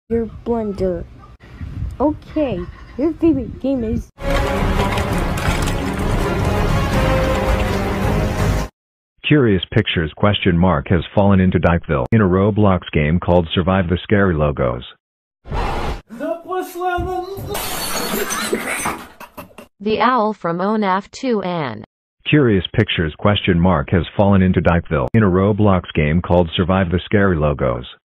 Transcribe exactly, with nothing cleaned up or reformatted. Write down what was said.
Your blunder. Okay, your favorite game is... Curious Pictures question mark has fallen into DiCville in a Roblox game called Survive the Scary Logos. The owl from O N A F two Anne. Curious Pictures question mark has fallen into DiCville in a Roblox game called Survive the Scary Logos.